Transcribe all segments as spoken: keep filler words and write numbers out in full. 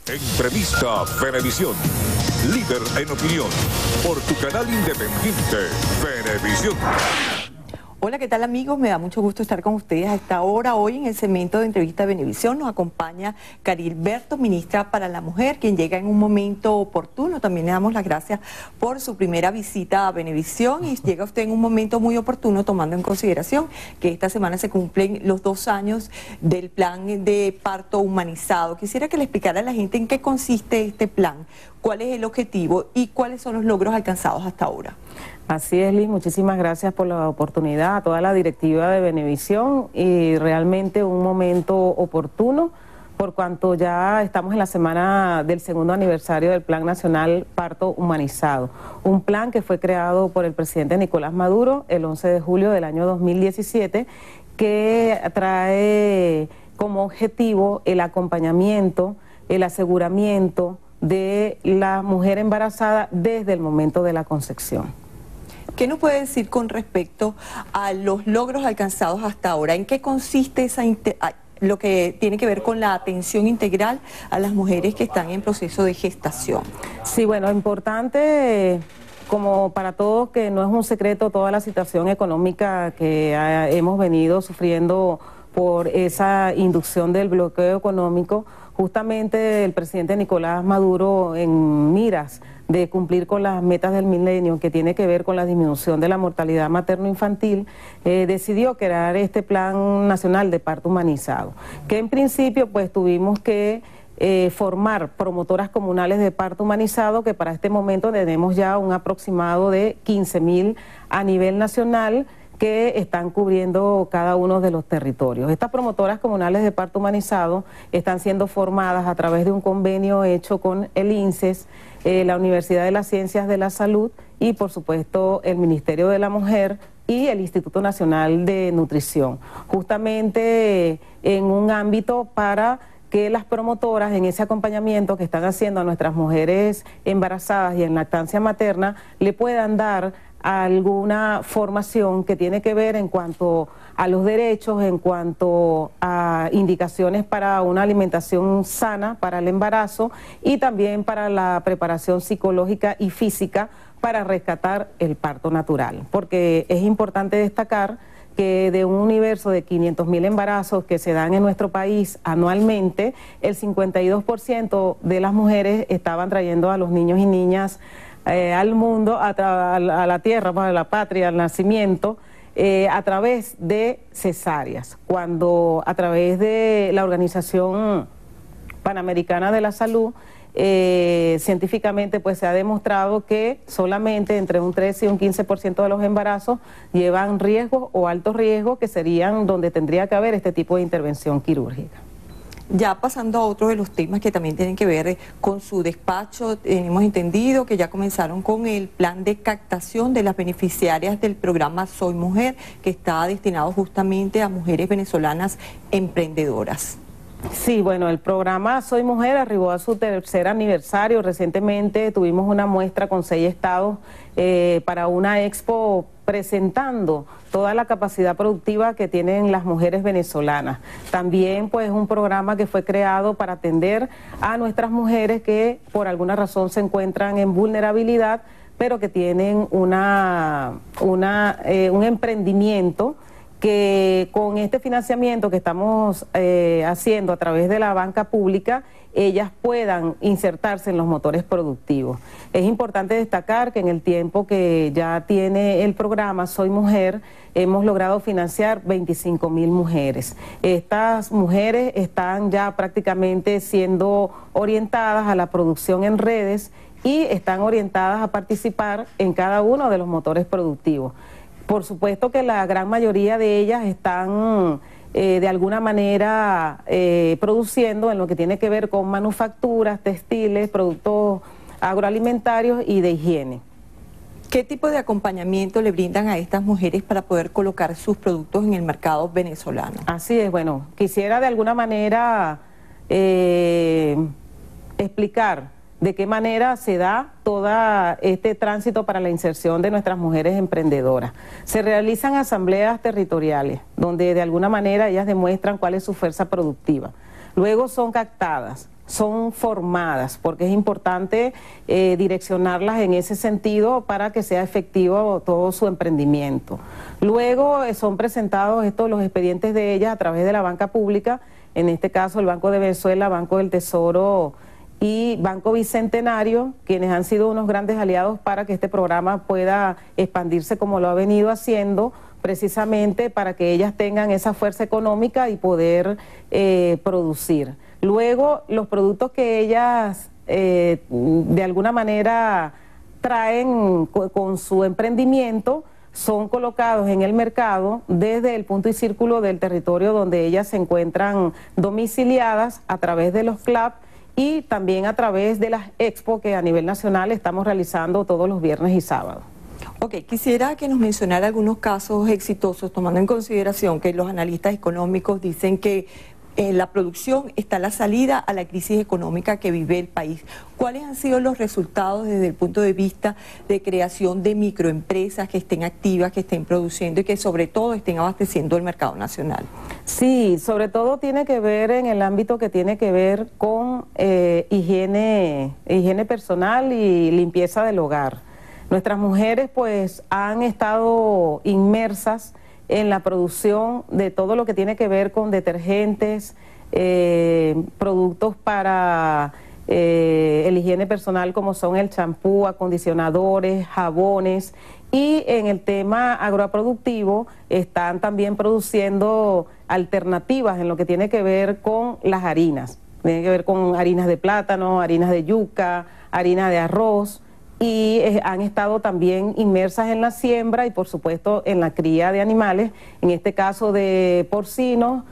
Entrevista Venevisión, líder en opinión, por tu canal independiente, Venevisión. Hola, ¿qué tal amigos? Me da mucho gusto estar con ustedes a esta hora. Hoy en el segmento de Entrevista Venevisión nos acompaña Carilberto, ministra para la Mujer, quien llega en un momento oportuno. También le damos las gracias por su primera visita a Venevisión y llega usted en un momento muy oportuno, tomando en consideración que esta semana se cumplen los dos años del plan de parto humanizado. Quisiera que le explicara a la gente en qué consiste este plan, cuál es el objetivo y cuáles son los logros alcanzados hasta ahora. Así es, Liz, muchísimas gracias por la oportunidad, a toda la directiva de Venevisión y realmente un momento oportuno por cuanto ya estamos en la semana del segundo aniversario del Plan Nacional Parto Humanizado, un plan que fue creado por el presidente Nicolás Maduro el once de julio del año dos mil diecisiete, que trae como objetivo el acompañamiento, el aseguramiento de la mujer embarazada desde el momento de la concepción. ¿Qué nos puede decir con respecto a los logros alcanzados hasta ahora? ¿En qué consiste esa lo que tiene que ver con la atención integral a las mujeres que están en proceso de gestación? Sí, bueno, importante, como para todos, que no es un secreto toda la situación económica que ha, hemos venido sufriendo por esa inducción del bloqueo económico. Justamente el presidente Nicolás Maduro, en miras de cumplir con las metas del milenio, que tiene que ver con la disminución de la mortalidad materno-infantil, eh, decidió crear este Plan Nacional de Parto Humanizado, que en principio pues tuvimos que eh, formar promotoras comunales de parto humanizado, que para este momento tenemos ya un aproximado de quince mil a nivel nacional, que están cubriendo cada uno de los territorios. Estas promotoras comunales de parto humanizado están siendo formadas a través de un convenio hecho con el INSES, eh, la Universidad de las Ciencias de la Salud y por supuesto el Ministerio de la Mujer y el Instituto Nacional de Nutrición, justamente eh, en un ámbito para que las promotoras en ese acompañamiento que están haciendo a nuestras mujeres embarazadas y en lactancia materna le puedan dar alguna formación que tiene que ver en cuanto a los derechos, en cuanto a indicaciones para una alimentación sana para el embarazo y también para la preparación psicológica y física para rescatar el parto natural, porque es importante destacar que de un universo de quinientos mil embarazos que se dan en nuestro país anualmente, el cincuenta y dos por ciento de las mujeres estaban trayendo a los niños y niñas eh, al mundo, a, a, a la tierra, para la patria, al nacimiento, eh, a través de cesáreas, cuando a través de la Organización Panamericana de la Salud, Eh, científicamente pues se ha demostrado que solamente entre un trece y un quince por ciento de los embarazos llevan riesgos o altos riesgos, que serían donde tendría que haber este tipo de intervención quirúrgica. Ya pasando a otros de los temas que también tienen que ver con su despacho, hemos entendido que ya comenzaron con el plan de captación de las beneficiarias del programa Soy Mujer, que está destinado justamente a mujeres venezolanas emprendedoras. Sí, bueno, el programa Soy Mujer arribó a su tercer aniversario. Recientemente tuvimos una muestra con seis estados eh, para una expo presentando toda la capacidad productiva que tienen las mujeres venezolanas. También pues un programa que fue creado para atender a nuestras mujeres que por alguna razón se encuentran en vulnerabilidad, pero que tienen una, una, eh, un emprendimiento que con este financiamiento que estamos eh, haciendo a través de la banca pública, ellas puedan insertarse en los motores productivos. Es importante destacar que en el tiempo que ya tiene el programa Soy Mujer, hemos logrado financiar veinticinco mil mujeres. Estas mujeres están ya prácticamente siendo orientadas a la producción en redes y están orientadas a participar en cada uno de los motores productivos. Por supuesto que la gran mayoría de ellas están eh, de alguna manera eh, produciendo en lo que tiene que ver con manufacturas, textiles, productos agroalimentarios y de higiene. ¿Qué tipo de acompañamiento le brindan a estas mujeres para poder colocar sus productos en el mercado venezolano? Así es, bueno, quisiera de alguna manera eh, explicar de qué manera se da todo este tránsito para la inserción de nuestras mujeres emprendedoras. Se realizan asambleas territoriales, donde de alguna manera ellas demuestran cuál es su fuerza productiva. Luego son captadas son formadas, porque es importante eh, direccionarlas en ese sentido para que sea efectivo todo su emprendimiento. Luego eh, son presentados estos los expedientes de ellas a través de la banca pública, en este caso el Banco de Venezuela, Banco del Tesoro y Banco Bicentenario, quienes han sido unos grandes aliados para que este programa pueda expandirse como lo ha venido haciendo, precisamente para que ellas tengan esa fuerza económica y poder eh, producir. Luego, los productos que ellas eh, de alguna manera traen con, con su emprendimiento son colocados en el mercado desde el punto y círculo del territorio donde ellas se encuentran domiciliadas a través de los C L A P y también a través de las expo que a nivel nacional estamos realizando todos los viernes y sábados. Ok, quisiera que nos mencionara algunos casos exitosos, tomando en consideración que los analistas económicos dicen que en la producción está la salida a la crisis económica que vive el país. ¿Cuáles han sido los resultados desde el punto de vista de creación de microempresas que estén activas, que estén produciendo y que sobre todo estén abasteciendo el mercado nacional? Sí, sobre todo tiene que ver en el ámbito que tiene que ver con eh, higiene, higiene personal y limpieza del hogar. Nuestras mujeres pues han estado inmersas en la producción de todo lo que tiene que ver con detergentes, eh, productos para eh, el higiene personal como son el champú, acondicionadores, jabones, y en el tema agroproductivo están también produciendo alternativas en lo que tiene que ver con las harinas, tiene que ver con harinas de plátano, harinas de yuca, harina de arroz, y eh, han estado también inmersas en la siembra y por supuesto en la cría de animales, en este caso de porcinos,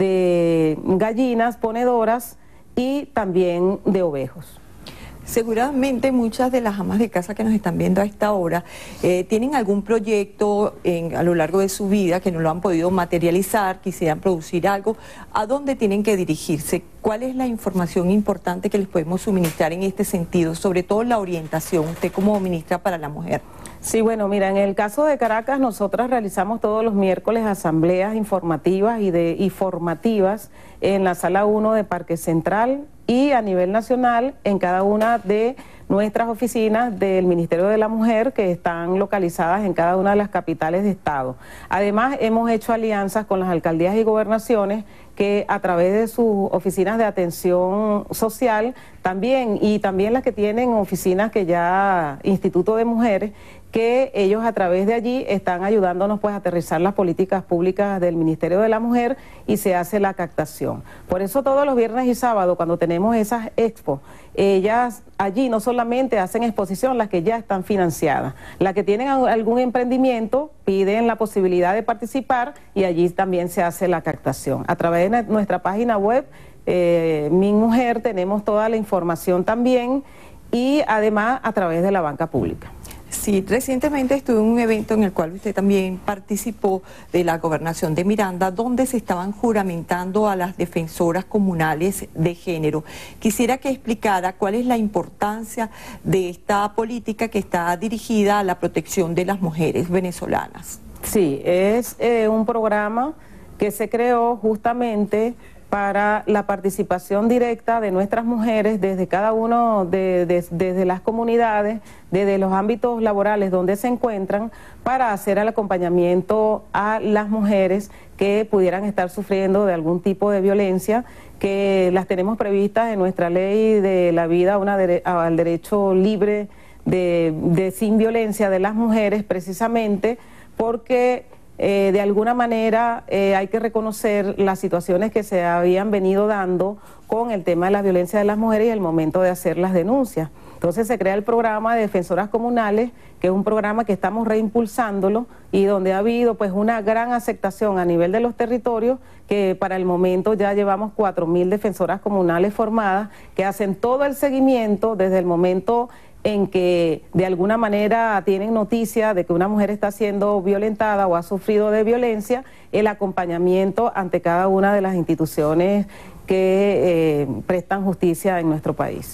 de gallinas ponedoras y también de ovejos. Seguramente muchas de las amas de casa que nos están viendo a esta hora eh, tienen algún proyecto en, a lo largo de su vida que no lo han podido materializar, quisieran producir algo. ¿A dónde tienen que dirigirse? ¿Cuál es la información importante que les podemos suministrar en este sentido? Sobre todo la orientación, usted como ministra para la mujer. Sí, bueno, mira, en el caso de Caracas nosotras realizamos todos los miércoles asambleas informativas y, de, y formativas en la sala uno de Parque Central y a nivel nacional en cada una de nuestras oficinas del Ministerio de la Mujer que están localizadas en cada una de las capitales de estado. Además, hemos hecho alianzas con las alcaldías y gobernaciones que a través de sus oficinas de atención social también, y también las que tienen oficinas que ya, Instituto de Mujeres, que ellos a través de allí están ayudándonos pues a aterrizar las políticas públicas del Ministerio de la Mujer y se hace la captación. Por eso todos los viernes y sábados cuando tenemos esas expos, ellas allí no solamente hacen exposición las que ya están financiadas, las que tienen algún emprendimiento piden la posibilidad de participar y allí también se hace la captación. A través de nuestra página web, eh, Mi Mujer, tenemos toda la información también y además a través de la banca pública. Sí, recientemente estuve en un evento en el cual usted también participó de la Gobernación de Miranda, donde se estaban juramentando a las defensoras comunales de género. Quisiera que explicara cuál es la importancia de esta política que está dirigida a la protección de las mujeres venezolanas. Sí, es eh, un programa que se creó justamente para la participación directa de nuestras mujeres desde cada uno de, de, desde las comunidades, desde los ámbitos laborales donde se encuentran, para hacer el acompañamiento a las mujeres que pudieran estar sufriendo de algún tipo de violencia, que las tenemos previstas en nuestra ley de la vida una dere- al derecho libre de, de sin violencia de las mujeres, precisamente porque Eh, de alguna manera eh, hay que reconocer las situaciones que se habían venido dando con el tema de la violencia de las mujeres y el momento de hacer las denuncias. Entonces se crea el programa de Defensoras Comunales, que es un programa que estamos reimpulsándolo y donde ha habido pues una gran aceptación a nivel de los territorios, que para el momento ya llevamos cuatro mil defensoras comunales formadas que hacen todo el seguimiento desde el momento en que de alguna manera tienen noticia de que una mujer está siendo violentada o ha sufrido de violencia, el acompañamiento ante cada una de las instituciones que eh, prestan justicia en nuestro país.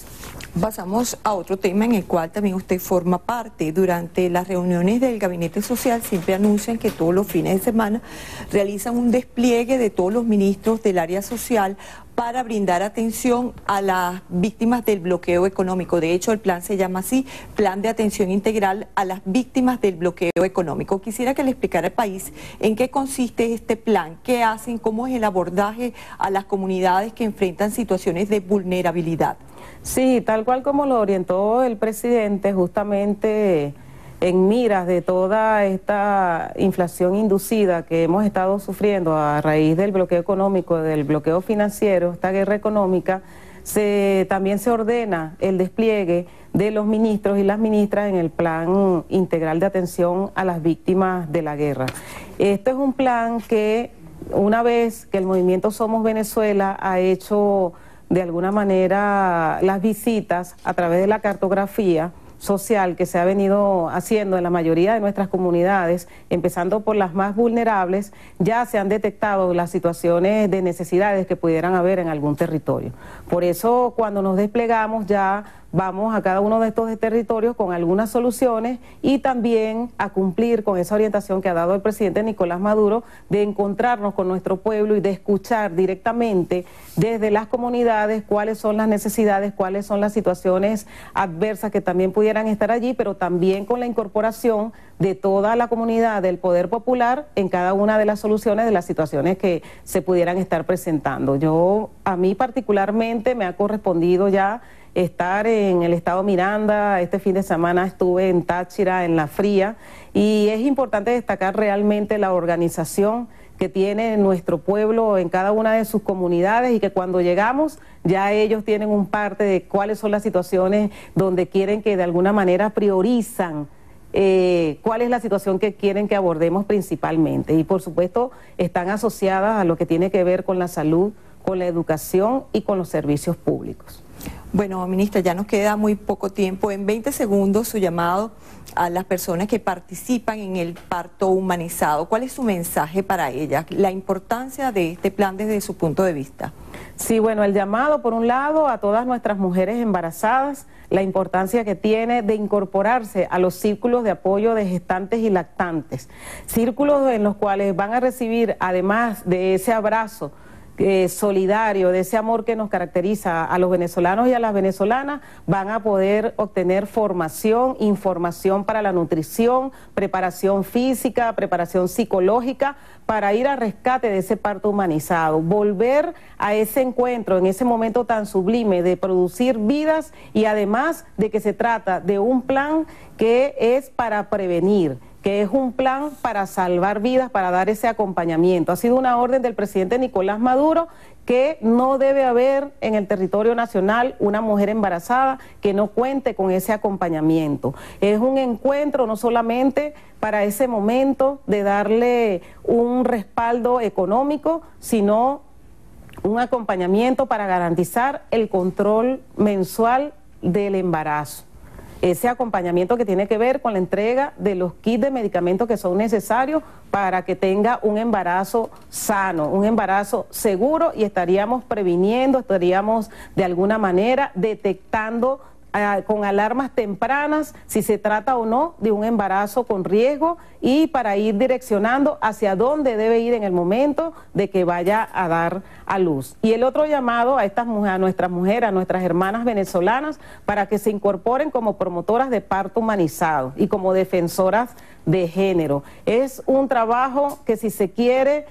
Pasamos a otro tema en el cual también usted forma parte. Durante las reuniones del Gabinete Social siempre anuncian que todos los fines de semana realizan un despliegue de todos los ministros del área social para brindar atención a las víctimas del bloqueo económico. De hecho, el plan se llama así, Plan de Atención Integral a las Víctimas del Bloqueo Económico. Quisiera que le explicara al país en qué consiste este plan, qué hacen, cómo es el abordaje a las comunidades que enfrentan situaciones de vulnerabilidad. Sí, tal cual como lo orientó el presidente, justamente en miras de toda esta inflación inducida que hemos estado sufriendo a raíz del bloqueo económico, del bloqueo financiero, esta guerra económica, se, también se ordena el despliegue de los ministros y las ministras en el Plan Integral de Atención a las Víctimas de la Guerra. Este es un plan que, una vez que el movimiento Somos Venezuela ha hecho de alguna manera las visitas a través de la cartografía social que se ha venido haciendo en la mayoría de nuestras comunidades, empezando por las más vulnerables, ya se han detectado las situaciones de necesidades que pudieran haber en algún territorio. Por eso, cuando nos desplegamos, ya vamos a cada uno de estos territorios con algunas soluciones y también a cumplir con esa orientación que ha dado el presidente Nicolás Maduro de encontrarnos con nuestro pueblo y de escuchar directamente desde las comunidades cuáles son las necesidades, cuáles son las situaciones adversas que también pudieran estar allí, pero también con la incorporación de toda la comunidad del poder popular en cada una de las soluciones de las situaciones que se pudieran estar presentando. Yo, a mí particularmente me ha correspondido ya estar en el estado Miranda. Este fin de semana estuve en Táchira, en La Fría, y es importante destacar realmente la organización que tiene nuestro pueblo en cada una de sus comunidades y que cuando llegamos ya ellos tienen un parte de cuáles son las situaciones donde quieren que de alguna manera priorizan eh, cuál es la situación que quieren que abordemos principalmente. Y por supuesto están asociadas a lo que tiene que ver con la salud, con la educación y con los servicios públicos. Bueno, ministra, ya nos queda muy poco tiempo. En veinte segundos, su llamado a las personas que participan en el parto humanizado. ¿Cuál es su mensaje para ellas? La importancia de este plan desde su punto de vista. Sí, bueno, el llamado, por un lado, a todas nuestras mujeres embarazadas, la importancia que tiene de incorporarse a los círculos de apoyo de gestantes y lactantes. Círculos en los cuales van a recibir, además de ese abrazo Eh, solidario, de ese amor que nos caracteriza a los venezolanos y a las venezolanas, van a poder obtener formación, información para la nutrición, preparación física, preparación psicológica, para ir al rescate de ese parto humanizado, volver a ese encuentro en ese momento tan sublime de producir vidas, y además de que se trata de un plan que es para prevenir, que es un plan para salvar vidas, para dar ese acompañamiento. Ha sido una orden del presidente Nicolás Maduro que no debe haber en el territorio nacional una mujer embarazada que no cuente con ese acompañamiento. Es un encuentro no solamente para ese momento de darle un respaldo económico, sino un acompañamiento para garantizar el control mensual del embarazo. Ese acompañamiento que tiene que ver con la entrega de los kits de medicamentos que son necesarios para que tenga un embarazo sano, un embarazo seguro, y estaríamos previniendo, estaríamos de alguna manera detectando Uh, con alarmas tempranas si se trata o no de un embarazo con riesgo, y para ir direccionando hacia dónde debe ir en el momento de que vaya a dar a luz. Y el otro llamado a estas mujeres, a nuestras mujeres, a nuestras hermanas venezolanas, para que se incorporen como promotoras de parto humanizado y como defensoras de género. Es un trabajo que, si se quiere,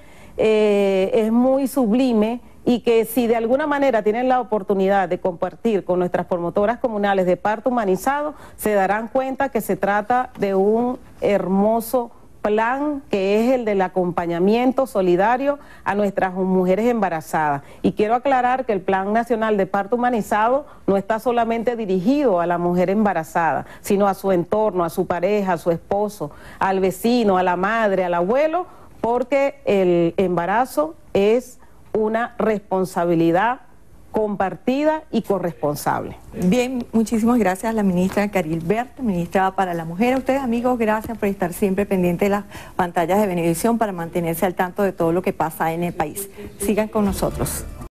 eh, es muy sublime, y que si de alguna manera tienen la oportunidad de compartir con nuestras promotoras comunales de parto humanizado, se darán cuenta que se trata de un hermoso plan que es el del acompañamiento solidario a nuestras mujeres embarazadas. Y quiero aclarar que el Plan Nacional de Parto Humanizado no está solamente dirigido a la mujer embarazada, sino a su entorno, a su pareja, a su esposo, al vecino, a la madre, al abuelo, porque el embarazo es una responsabilidad compartida y corresponsable. Bien, muchísimas gracias a la ministra Caril Berto, ministra para la Mujer. A ustedes, amigos, gracias por estar siempre pendientes de las pantallas de Venevisión para mantenerse al tanto de todo lo que pasa en el país. Sigan con nosotros.